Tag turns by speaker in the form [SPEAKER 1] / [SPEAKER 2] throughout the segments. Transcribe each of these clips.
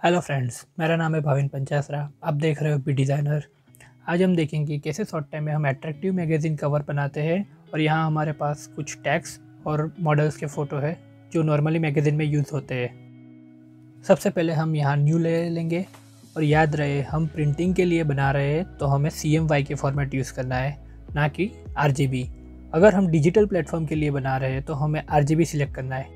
[SPEAKER 1] Hello friends, मेरा नाम है भाविन पंचासरा। आप देख रहे हो बी डिज़ाइनर। आज हम देखेंगे कैसे शॉर्ट टाइम में हम अट्रैक्टिव मैगज़ीन कवर बनाते हैं। और यहाँ हमारे पास कुछ टैग्स और मॉडल्स के फ़ोटो है जो नॉर्मली मैगज़ीन में यूज़ होते हैं। सबसे पहले हम यहाँ न्यू ले लेंगे और याद रहे हम प्रिंटिंग के लिए बना रहे हैं तो हमें CMY के फॉर्मेट यूज़ करना है, ना कि RGB। अगर हम डिजिटल प्लेटफॉर्म के लिए बना रहे हैं तो हमें RGB सिलेक्ट करना है।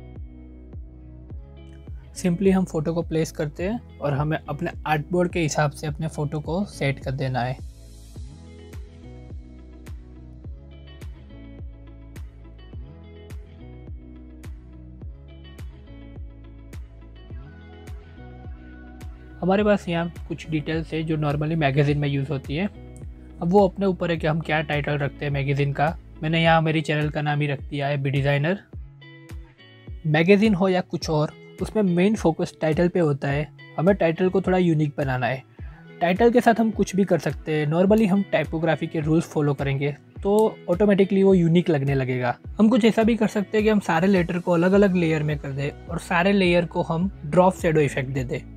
[SPEAKER 1] सिंपली हम फ़ोटो को प्लेस करते हैं और हमें अपने आर्टबोर्ड के हिसाब से अपने फ़ोटो को सेट कर देना है। हमारे पास यहाँ कुछ डिटेल्स है जो नॉर्मली मैगज़ीन में यूज़ होती है। अब वो अपने ऊपर है कि हम क्या टाइटल रखते हैं मैगज़ीन का। मैंने यहाँ मेरी चैनल का नाम ही रख दिया है बी डिज़ाइनर। मैगज़ीन हो या कुछ और, उसमें मेन फोकस टाइटल पे होता है। हमें टाइटल को थोड़ा यूनिक बनाना है। टाइटल के साथ हम कुछ भी कर सकते हैं। नॉर्मली हम टाइपोग्राफी के रूल्स फॉलो करेंगे तो ऑटोमेटिकली वो यूनिक लगने लगेगा। हम कुछ ऐसा भी कर सकते हैं कि हम सारे लेटर को अलग अलग लेयर में कर दें और सारे लेयर को हम ड्रॉप शैडो इफेक्ट दे दें।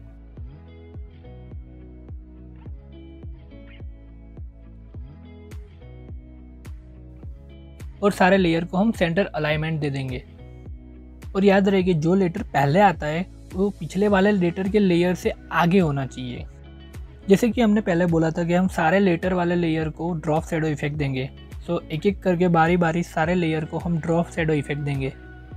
[SPEAKER 1] और सारे लेयर को हम सेंटर अलाइनमेंट दे देंगे। और याद रहे कि जो लेटर पहले आता है वो पिछले वाले लेटर के लेयर से आगे होना चाहिए। जैसे कि हमने पहले बोला था कि हम सारे लेटर वाले लेयर को ड्रॉप शैडो इफेक्ट देंगे। सो एक एक करके बारी बारी सारे लेयर को हम ड्रॉप शैडो इफेक्ट देंगे।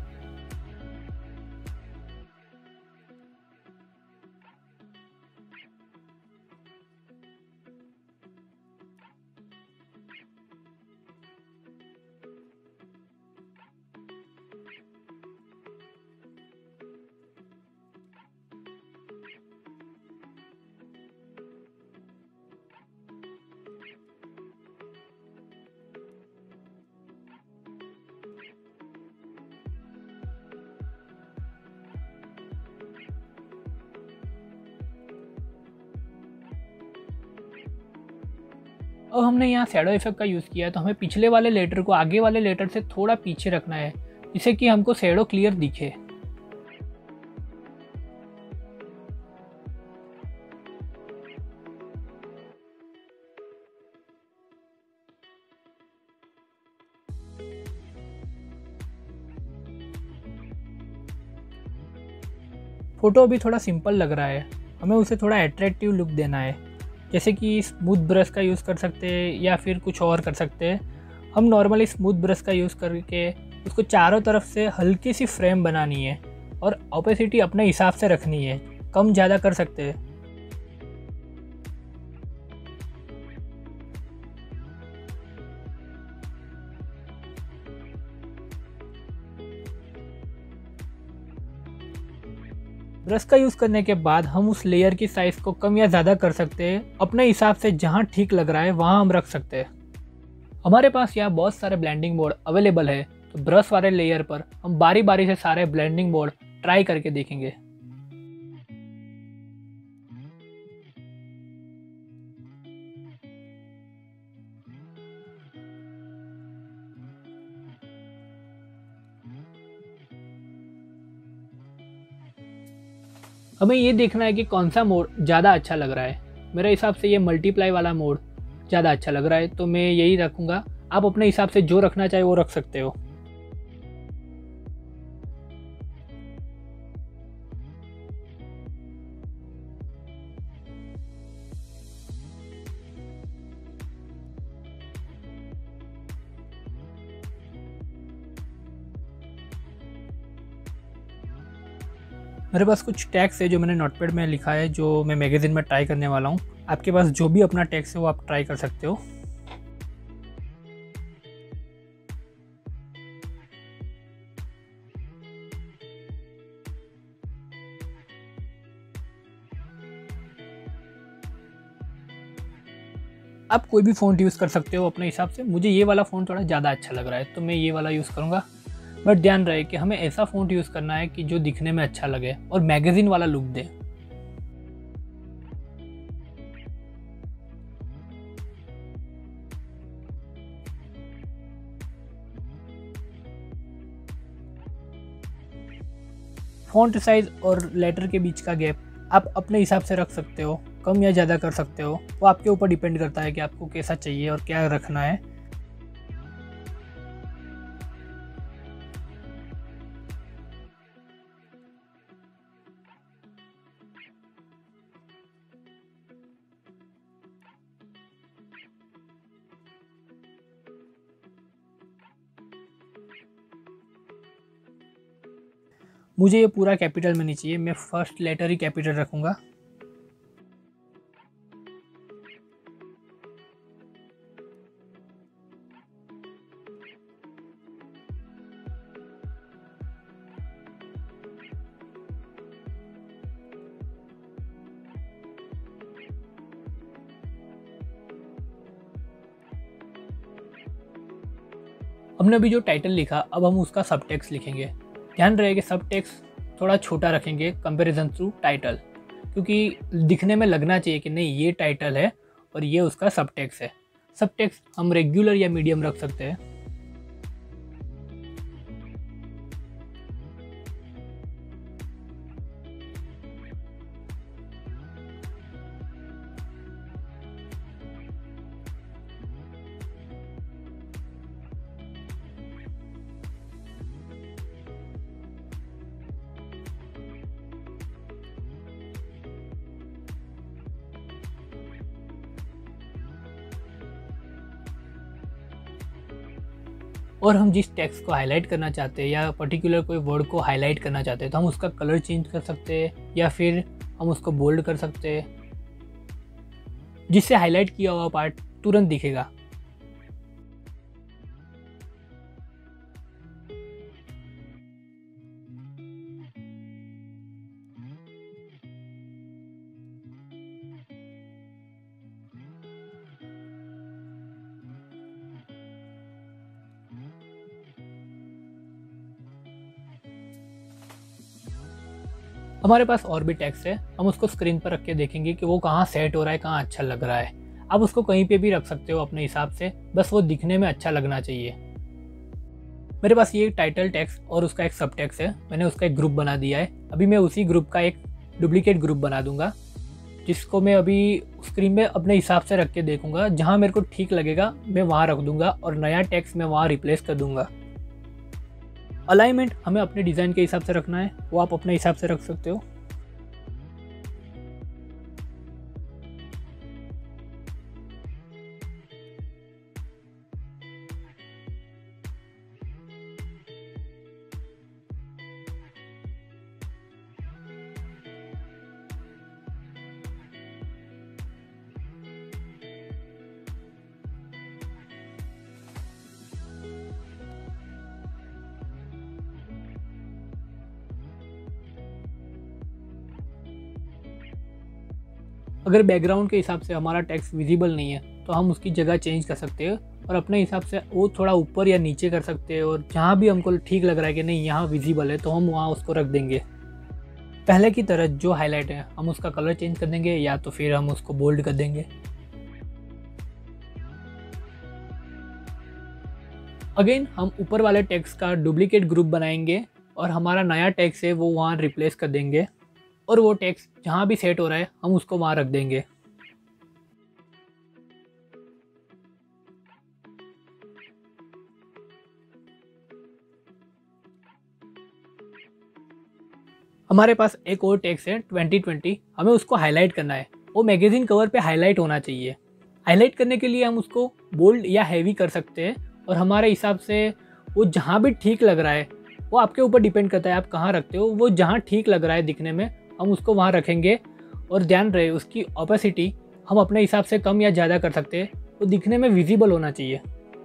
[SPEAKER 1] और हमने यहाँ शैडो इफेक्ट का यूज़ किया है तो हमें पिछले वाले लेटर को आगे वाले लेटर से थोड़ा पीछे रखना है, जिससे कि हमको शैडो क्लियर दिखे। फ़ोटो अभी थोड़ा सिंपल लग रहा है, हमें उसे थोड़ा अट्रैक्टिव लुक देना है। जैसे कि स्मूथ ब्रश का यूज़ कर सकते हैं या फिर कुछ और कर सकते हैं। हम नॉर्मली स्मूथ ब्रश का यूज़ करके उसको चारों तरफ से हल्की सी फ्रेम बनानी है और ओपेसिटी अपने हिसाब से रखनी है, कम ज़्यादा कर सकते हैं। ब्रश का यूज़ करने के बाद हम उस लेयर की साइज़ को कम या ज़्यादा कर सकते हैं। अपने हिसाब से जहाँ ठीक लग रहा है वहाँ हम रख सकते हैं। हमारे पास यहाँ बहुत सारे ब्लेंडिंग मोड अवेलेबल है, तो ब्रश वाले लेयर पर हम बारी बारी से सारे ब्लेंडिंग मोड ट्राई करके देखेंगे। हमें ये देखना है कि कौन सा मोड ज़्यादा अच्छा लग रहा है। मेरे हिसाब से ये मल्टीप्लाई वाला मोड ज़्यादा अच्छा लग रहा है, तो मैं यही रखूँगा। आप अपने हिसाब से जो रखना चाहे वो रख सकते हो। मेरे पास कुछ टैग्स है जो मैंने नोटपैड में लिखा है, जो मैं मैगज़ीन में ट्राई करने वाला हूँ। आपके पास जो भी अपना टैग्स है वो आप ट्राई कर सकते हो। आप कोई भी फ़ॉन्ट यूज़ कर सकते हो अपने हिसाब से। मुझे ये वाला फ़ॉन्ट थोड़ा ज़्यादा अच्छा लग रहा है तो मैं ये वाला यूज़ करूँगा। बट ध्यान रहे कि हमें ऐसा फ़ॉन्ट यूज़ करना है कि जो दिखने में अच्छा लगे और मैगज़ीन वाला लुक दे। फ़ॉन्ट साइज़ और लेटर के बीच का गैप आप अपने हिसाब से रख सकते हो, कम या ज़्यादा कर सकते हो। वो आपके ऊपर डिपेंड करता है कि आपको कैसा चाहिए और क्या रखना है। मुझे ये पूरा कैपिटल में नहीं चाहिए, मैं फर्स्ट लेटर ही कैपिटल रखूँगा। हमने अभी जो टाइटल लिखा, अब हम उसका सब टेक्स्ट लिखेंगे। ध्यान रहे कि सब टेक्स्ट थोड़ा छोटा रखेंगे कंपैरिजन टू टाइटल, क्योंकि दिखने में लगना चाहिए कि नहीं ये टाइटल है और ये उसका सब टेक्स्ट है। सब टेक्स्ट हम रेगुलर या मीडियम रख सकते हैं। और हम जिस टेक्स्ट को हाईलाइट करना चाहते हैं या पर्टिकुलर कोई वर्ड को हाईलाइट करना चाहते हैं तो हम उसका कलर चेंज कर सकते हैं या फिर हम उसको बोल्ड कर सकते हैं, जिससे हाईलाइट किया हुआ पार्ट तुरंत दिखेगा। हमारे पास और भी टेक्स्ट है, हम उसको स्क्रीन पर रख के देखेंगे कि वो कहाँ सेट हो रहा है, कहाँ अच्छा लग रहा है। आप उसको कहीं पे भी रख सकते हो अपने हिसाब से, बस वो दिखने में अच्छा लगना चाहिए। मेरे पास ये टाइटल टेक्स्ट और उसका एक सब टेक्स्ट है, मैंने उसका एक ग्रुप बना दिया है। अभी मैं उसी ग्रुप का एक डुप्लीकेट ग्रुप बना दूंगा, जिसको मैं अभी स्क्रीन में अपने हिसाब से रख के देखूंगा। जहाँ मेरे को ठीक लगेगा मैं वहाँ रख दूंगा और नया टेक्स्ट मैं वहाँ रिप्लेस कर दूंगा। अलाइनमेंट हमें अपने डिज़ाइन के हिसाब से रखना है, वो आप अपने हिसाब से रख सकते हो। अगर बैकग्राउंड के हिसाब से हमारा टेक्स्ट विजिबल नहीं है तो हम उसकी जगह चेंज कर सकते हैं और अपने हिसाब से वो थोड़ा ऊपर या नीचे कर सकते हैं। और जहाँ भी हमको ठीक लग रहा है कि नहीं यहाँ विजिबल है तो हम वहाँ उसको रख देंगे। पहले की तरह जो हाईलाइट है हम उसका कलर चेंज कर देंगे या तो फिर हम उसको बोल्ड कर देंगे। अगेन हम ऊपर वाले टेक्स्ट का डुप्लीकेट ग्रुप बनाएंगे और हमारा नया टेक्स्ट है वो वहाँ रिप्लेस कर देंगे और वो टेक्स्ट जहाँ भी सेट हो रहा है हम उसको वहाँ रख देंगे। हमारे पास एक और टेक्स्ट है 2020, हमें उसको हाईलाइट करना है। वो मैगजीन कवर पे हाईलाइट होना चाहिए। हाईलाइट करने के लिए हम उसको बोल्ड या हैवी कर सकते हैं और हमारे हिसाब से वो जहाँ भी ठीक लग रहा है, वो आपके ऊपर डिपेंड करता है आप कहाँ रखते हो। वो जहाँ ठीक लग रहा है दिखने में हम उसको वहाँ रखेंगे। और ध्यान रहे उसकी ऑपेसिटी हम अपने हिसाब से कम या ज़्यादा कर सकते हैं, वो दिखने में विजिबल होना चाहिए।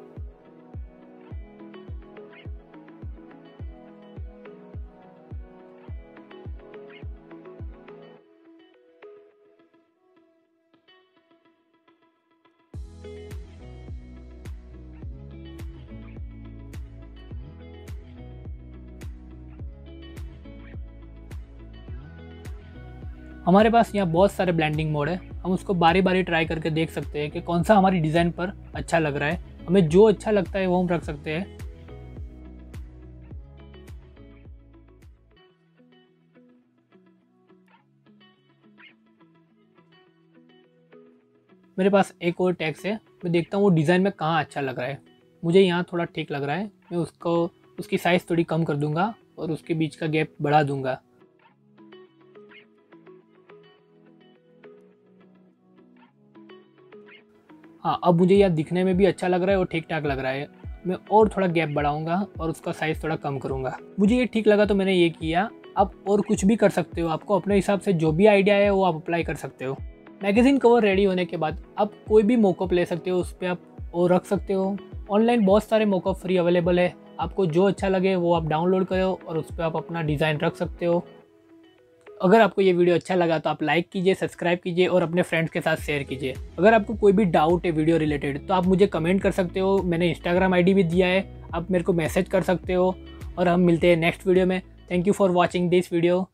[SPEAKER 1] हमारे पास यहाँ बहुत सारे ब्लेंडिंग मोड है, हम उसको बारी बारी ट्राई करके देख सकते हैं कि कौन सा हमारी डिज़ाइन पर अच्छा लग रहा है। हमें जो अच्छा लगता है वो हम रख सकते हैं। मेरे पास एक और टेक्स्ट है, मैं देखता हूँ वो डिज़ाइन में कहाँ अच्छा लग रहा है। मुझे यहाँ थोड़ा ठीक लग रहा है, मैं उसकी साइज़ थोड़ी कम कर दूँगा और उसके बीच का गैप बढ़ा दूँगा। हाँ, अब मुझे यह दिखने में भी अच्छा लग रहा है और ठीक ठाक लग रहा है। मैं और थोड़ा गैप बढ़ाऊँगा और उसका साइज़ थोड़ा कम करूँगा। मुझे ये ठीक लगा तो मैंने ये किया। आप और कुछ भी कर सकते हो, आपको अपने हिसाब से जो भी आइडिया है वो आप अप्लाई कर सकते हो। मैगज़ीन कवर रेडी होने के बाद आप कोई भी मॉकअप ले सकते हो, उस पर आप वो रख सकते हो। ऑनलाइन बहुत सारे मॉकअप फ्री अवेलेबल है, आपको जो अच्छा लगे वो आप डाउनलोड करो और उस पर आप अपना डिज़ाइन रख सकते हो। अगर आपको ये वीडियो अच्छा लगा तो आप लाइक कीजिए, सब्सक्राइब कीजिए और अपने फ्रेंड्स के साथ शेयर कीजिए। अगर आपको कोई भी डाउट है वीडियो रिलेटेड तो आप मुझे कमेंट कर सकते हो, मैंने इंस्टाग्राम आईडी भी दिया है, आप मेरे को मैसेज कर सकते हो और हम मिलते हैं नेक्स्ट वीडियो में। Thank you for watching this video.